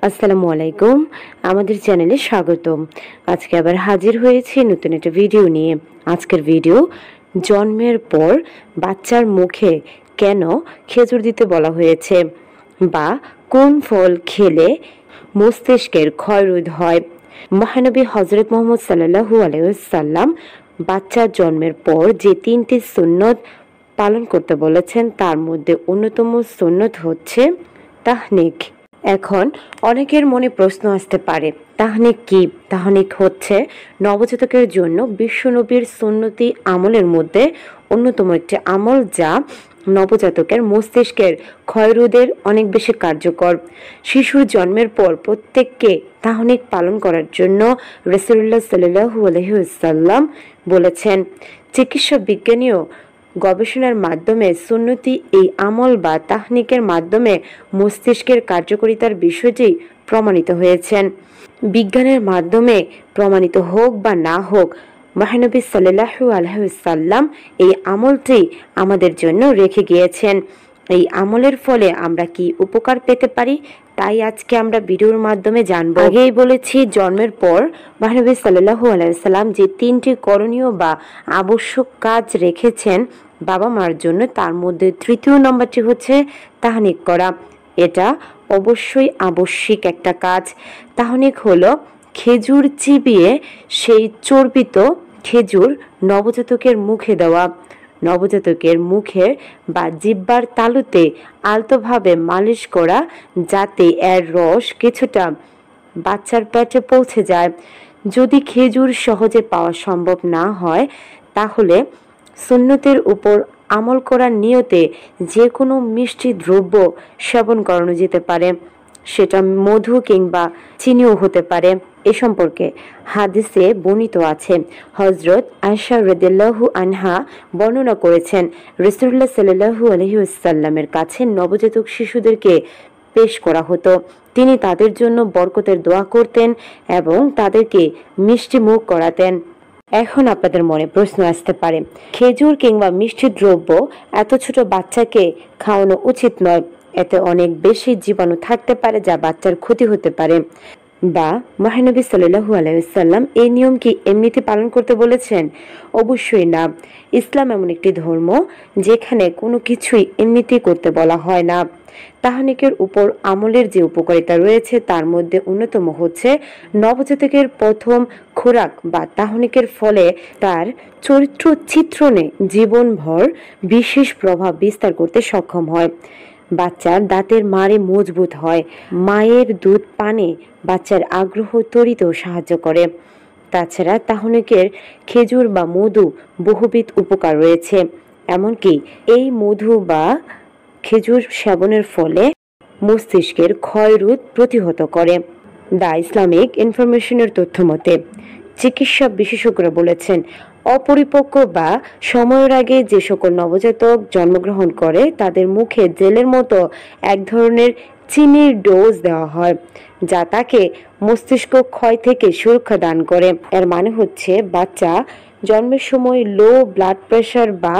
আসসালামু আলাইকুম। আমাদের চ্যানেলে স্বাগতম। আজকে আবার হাজির হয়েছি নতুন একটা ভিডিও নিয়ে। আজকের ভিডিও, জন্মের পর বাচ্চার মুখে কেন খেজুর দিতে বলা হয়েছে, বা কোন ফল খেলে মস্তিষ্কের ক্ষয়রোধ হয়। মহানবী হযরত মুহাম্মদ সাল্লাল্লাহু আলাইহি ওয়াসাল্লাম বাচ্চার জন্মের পর যে 3টি সুন্নত পালন করতে বলেছেন, তার মধ্যে অন্যতম সুন্নত হচ্ছে তাহনিক। এখন অনেকের মনে প্রশ্ন আসতে পারে, তাহনিক কি? তাহনিক হচ্ছে নবজাতকের জন্য বিশ্বনবীর সুন্নতি আমলের মধ্যে অন্যতম একটি আমল, যা নবজাতকের মস্তিষ্কের ক্ষয়রোধের অনেক বেশি কার্যকর। শিশুর জন্মের পর প্রত্যেককে তাহনিক পালন করার জন্য রাসূলুল্লাহ সাল্লাল্লাহু আলাইহি ওয়াসাল্লাম বলেছেন। চিকিৎসা বিজ্ঞানীও গবেষণার মাধ্যমে সুন্নতি এই আমল বা তাহনিকের মাধ্যমে মস্তিষ্কের কার্যকারিতার বিষয়টি প্রমাণিত হয়েছেন। বিজ্ঞানের মাধ্যমে প্রমাণিত হোক বা না হোক, মহানবী সাল্লাল্লাহু আলাইহি ওয়াসাল্লাম এই আমলটি আমাদের জন্য রেখে গিয়েছেন। এই আমলের ফলে আমরা কি উপকার পেতে পারি, তাই আজকে আমরা ভিডিওর মাধ্যমে জানব। আগেই বলেছি, জন্মের পর মহানবী সাল্লাল্লাহু আলাইহি ওয়াসাল্লাম যে 3টি করণীয় বা আবশ্যক কাজ রেখেছেন বাবা মার জন্য, তার মধ্যে 3য় নম্বরটি হচ্ছে তাহনিক করা। এটা অবশ্যই আবশ্যিক একটা কাজ। তাহনিক হলো খেজুর চিবিয়ে সেই চর্বিত খেজুর নবজাতকের মুখে দেওয়া। নবজাতকের মুখে বা জিহ্বার তালুতে আলতোভাবে মালিশ করা, যাতে এর রস কিছুটা বাচ্চার পেটে পৌঁছে যায়। যদি খেজুর সহজে পাওয়া সম্ভব না হয়, তাহলে সুন্নতের উপর আমল করার নিয়তে যে কোনো মিষ্টি দ্রব্য সেবন করানো যেতে পারে, সেটা মধু কিংবা চিনিও হতে পারে। এ সম্পর্কে হাদিসে বর্ণিত আছে। হযরত আয়েশা রাদিয়াল্লাহু আনহা বর্ণনা করেছেন, রাসূলুল্লাহ সাল্লাল্লাহু আলাইহি ওয়াসাল্লামের কাছে নবজাতক শিশুদেরকে পেশ করা হতো। তিনি তাদের জন্য বরকতের দোয়া করতেন এবং তাদেরকে মিষ্টি মুখ করাতেন। এখন আপনাদের মনে প্রশ্ন আসতে পারে, খেজুর কিংবা মিষ্টি দ্রব্য এত ছোট বাচ্চাকে খাওয়ানো উচিত নয়। এতে অনেক বেশি জীবাণু থাকতে পারে, যা বাচ্চার ক্ষতি হতে পারে। বা মহানবী সাল্লাল্লাহু আলাইহি ওয়াসাল্লাম এই নিয়ম কি এমনিতে পালন করতে বলেছেন? অবশ্যই না। ইসলাম এমন একটি ধর্ম যেখানে কোনো কিছুই এমনিতেই করতে বলা হয় না। তাহনিকের উপর আমলের যে উপকারিতা রয়েছে, তার মধ্যে অন্যতম হচ্ছে নবজাতকের প্রথম খোরাক বা তাহনিকের ফলে তার চরিত্র চিত্রণে জীবনভর বিশেষ প্রভাব বিস্তার করতে সক্ষম হয়। বাচ্চার দাঁতের মাড়ি মজবুত হয়। মায়ের দুধ পানে বাচ্চার আগ্রহ তড়িতেও সাহায্য করে। তাছাড়া তাহনিকের খেজুর বা মধু বহুবিধ উপকার রয়েছে। এমনকি এই মধু বা খেজুর সেবনের ফলে মস্তিষ্কের ক্ষয়রোধ প্রতিহত করে। দ্য ইসলামিক ইনফরমেশনের তথ্য মতে চিকিৎসা বিশেষজ্ঞরা বলেছেন, অপরিপক্ক বা সময়ের আগে যে সকল নবজাতক জন্মগ্রহণ করে, তাদের মুখে জেলের মতো এক ধরনের চিনির ডোজ দেওয়া হয়, যা তাকে মস্তিষ্ক ক্ষয় থেকে সুরক্ষা দান করে। এর মানে হচ্ছে, বাচ্চা জন্মের সময় লো ব্লাড প্রেশার বা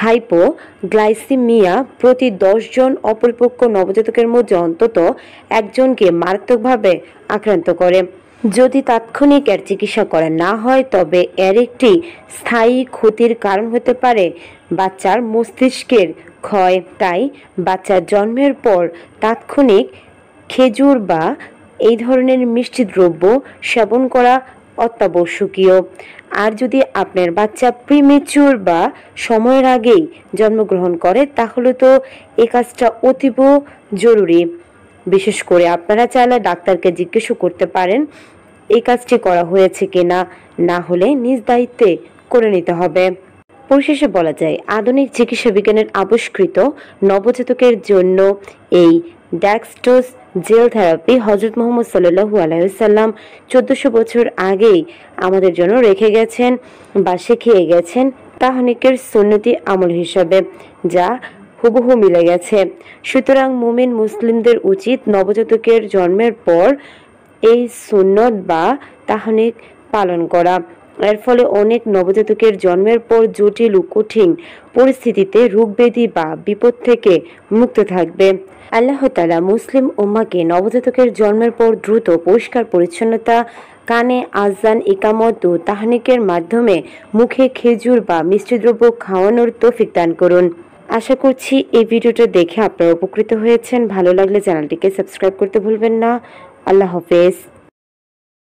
হাইপোগ্লাইসিমিয়া প্রতি 10 জন অপরিপক্ক নবজাতকের মধ্যে অন্তত একজনকে মারাত্মকভাবে আক্রান্ত করে। যদি তাৎক্ষণিক এর চিকিৎসা করা না হয়, তবে এর একটি স্থায়ী ক্ষতির কারণ হতে পারে বাচ্চার মস্তিষ্কের ক্ষয়। তাই বাচ্চার জন্মের পর তাৎক্ষণিক খেজুর বা এই ধরনের মিষ্টি দ্রব্য সেবন করা অত্যাবশ্যকীয়। আর যদি আপনার বাচ্চা প্রিমেচুর বা সময়ের আগেই জন্মগ্রহণ করে, তাহলে তো এই কাজটা অতীব জরুরি। বিশেষ করে আপনারা চাইলে ডাক্তারকে জিজ্ঞেসও করতে পারেন এই কাজটি করা হয়েছে কিনা, না হলে নিজ দায়িত্বে করে নিতে হবে। পরিশেষে বলা যায়, আধুনিক চিকিৎসা বিজ্ঞানের আবিষ্কৃত নবজাতকের জন্য এই ড্যাক্সটোজ জেল থেরাপি হযরত মুহাম্মদ সাল্লাল্লাহু আলাইহি ওয়াসাল্লাম 1400 বছর আগেই আমাদের জন্য রেখে গেছেন বা শিখিয়ে গেছেন তাহনিকের সুন্নতি আমল হিসাবে, যা হুবহু মিলে গেছে। সুতরাং মুমিন মুসলিমদের উচিত নবজাতকের জন্মের পর এই সুন্নত বা তাহনিক পালন করা। এর ফলে অনেক নবজাতকের জন্মের পর জটিল ও কঠিন পরিস্থিতিতে রোগব্যাধি বা বিপদ থেকে মুক্ত থাকবে। আল্লাহ তাআলা মুসলিম উম্মাহকে নবজাতকের জন্মের পর দ্রুত পরিষ্কার পরিচ্ছন্নতা, কানে আযান, ইকামত ও তাহনিকের মাধ্যমে মুখে খেজুর বা মিষ্টিদ্রব্য খাওয়ানোর তৌফিক দান করুন। আশা করছি এই ভিডিওটা দেখে আপনারা উপকৃত হয়েছেন। ভালো লাগলে চ্যানেলটিকে সাবস্ক্রাইব করতে ভুলবেন না। আল্লাহ হাফেজ।